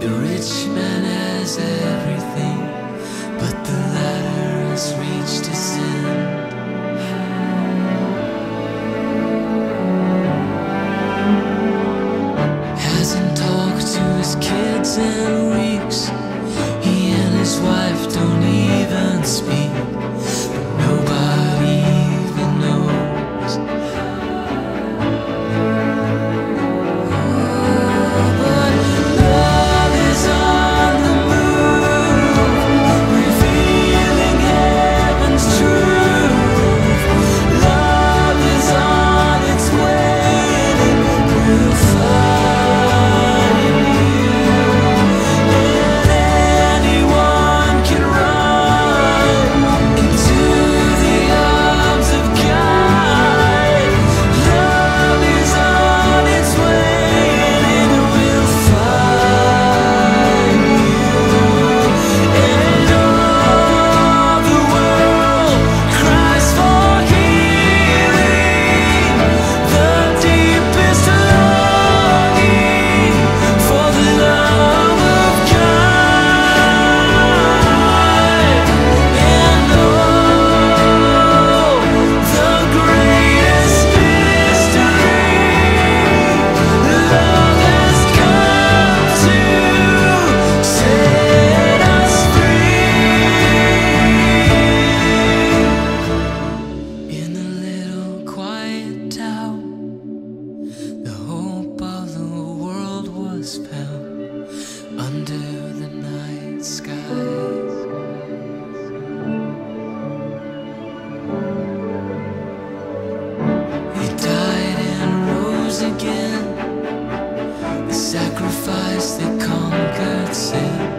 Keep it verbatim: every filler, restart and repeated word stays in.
The rich man has everything, but the ladder has reached its end. Hasn't talked to his kids in weeks. He and his wife don't even speak, but nobody even knows. But love is on the move, revealing heaven's truth. Love is on its way, and it will find you. And anyone can run into the arms of God. Love is on its way, and it will find you. And all the world cries for healing, the deepest longing for the love of God. And oh, the greatest mystery, love has come to set us free. In a little quiet town, the hope of the world was found under the night sky. He died and rose again, the sacrifice that conquered sin.